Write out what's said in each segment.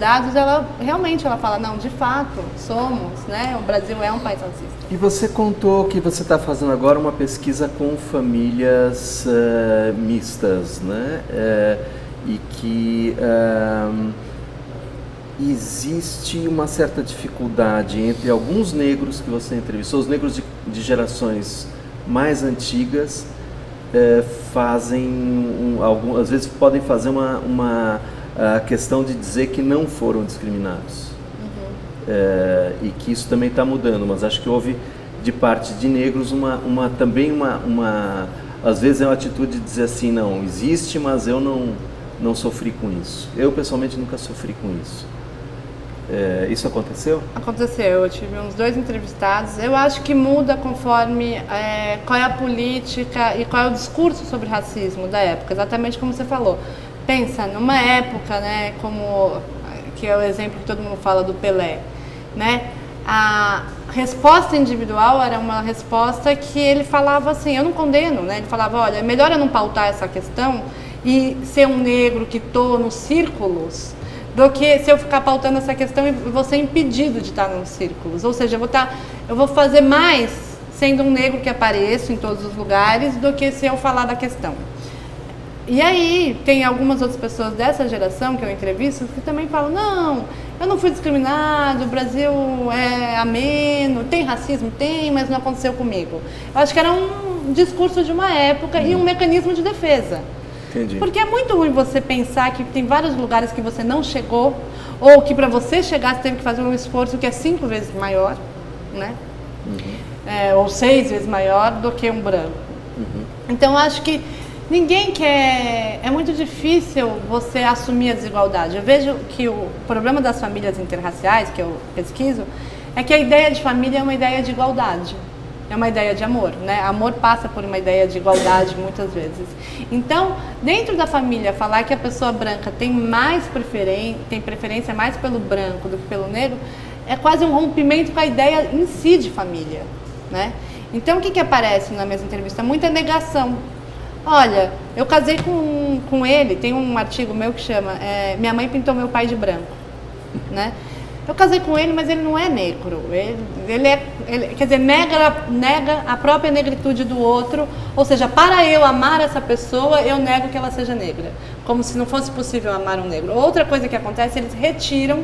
dados, ela realmente fala, não, de fato, somos, né? O Brasil é um país racista. E você contou que você está fazendo agora uma pesquisa com famílias mistas, né? E que existe uma certa dificuldade entre alguns negros que você entrevistou, os negros de gerações mais antigas, fazem, às vezes podem fazer uma questão de dizer que não foram discriminados. E que isso também está mudando, mas acho que houve de parte de negros também às vezes é uma atitude de dizer assim, não, existe, mas eu não sofri com isso. Eu pessoalmente nunca sofri com isso. Isso aconteceu? Aconteceu, eu tive uns 2 entrevistados. Eu acho que muda conforme qual é a política e qual é o discurso sobre racismo da época, exatamente como você falou. Pensa, numa época, né, que é o exemplo que todo mundo fala do Pelé, né? A resposta individual era uma resposta que ele falava assim, eu não condeno, né? Ele falava, olha, é melhor eu não pautar essa questão e ser um negro que estou nos círculos, do que se eu ficar pautando essa questão e vou ser impedido de estar nos círculos. Ou seja, eu vou fazer mais sendo um negro que apareço em todos os lugares do que se eu falar da questão. E aí, tem algumas outras pessoas dessa geração que eu entrevisto que também falam, não, eu não fui discriminado, o Brasil é ameno, tem racismo? Tem, mas não aconteceu comigo. Eu acho que era um discurso de uma época e um mecanismo de defesa. Entendi. Porque é muito ruim você pensar que tem vários lugares que você não chegou, ou que para você chegar você teve que fazer um esforço que é 5 vezes maior, né? Ou 6 vezes maior do que um branco. Então, eu acho que ninguém quer... É muito difícil você assumir a desigualdade. Eu vejo que o problema das famílias interraciais, que eu pesquiso, é que a ideia de família é uma ideia de igualdade. É uma ideia de amor, né? Amor passa por uma ideia de igualdade muitas vezes. Então, dentro da família, falar que a pessoa branca tem preferência mais pelo branco do que pelo negro, é quase um rompimento com a ideia em si de família, né? Então, o que aparece na mesma entrevista? Muita negação. Olha, eu casei com ele, tem um artigo meu que chama Minha Mãe Pintou Meu Pai de Branco, né? Eu casei com ele, mas ele não é negro. Quer dizer, nega a própria negritude do outro. Ou seja, para eu amar essa pessoa, eu nego que ela seja negra. Como se não fosse possível amar um negro. Outra coisa que acontece, eles retiram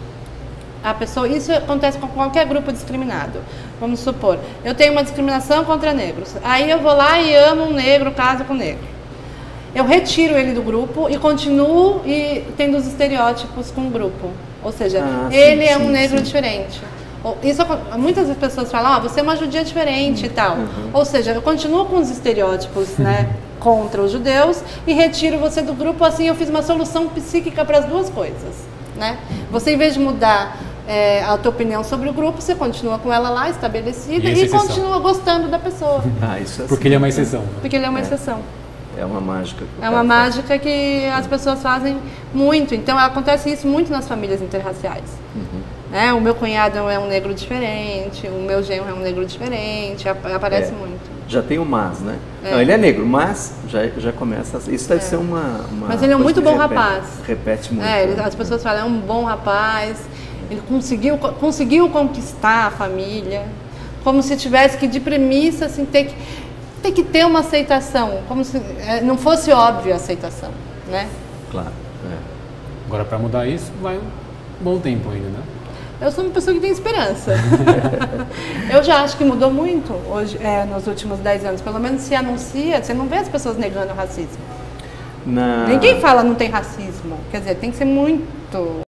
a pessoa. Isso acontece com qualquer grupo discriminado. Vamos supor, eu tenho uma discriminação contra negros. Aí eu vou lá e amo um negro, caso com um negro. Eu retiro ele do grupo e continuo tendo os estereótipos com o grupo. Ou seja, ele é um negro diferente. Isso, muitas pessoas falam, você é uma judia diferente e tal. Ou seja, eu continuo com os estereótipos, né, contra os judeus e retiro você do grupo. Assim, eu fiz uma solução psíquica para as duas coisas, né? Você, em vez de mudar a tua opinião sobre o grupo, você continua com ela lá estabelecida e continua gostando da pessoa. Isso é porque ele é uma exceção. Porque ele é uma exceção. É uma mágica. É uma mágica que as pessoas fazem muito. Então, acontece isso muito nas famílias interraciais. O meu cunhado é um negro diferente, o meu genro é um negro diferente, aparece muito. Já tem o mas, né? Não, ele é negro, mas já começa... Isso deve ser uma mas ele é um muito bom rapaz. Repete muito. As pessoas falam, é um bom rapaz, ele conseguiu conquistar a família, como se tivesse que, de premissa, assim, tem que ter uma aceitação, como se não fosse óbvia a aceitação, né? Claro. Agora, para mudar isso, vai um bom tempo ainda, né? Eu sou uma pessoa que tem esperança. Eu já acho que mudou muito hoje, nos últimos 10 anos. Pelo menos se anuncia, você não vê as pessoas negando o racismo. Ninguém fala não tem racismo. Quer dizer, tem que ser muito...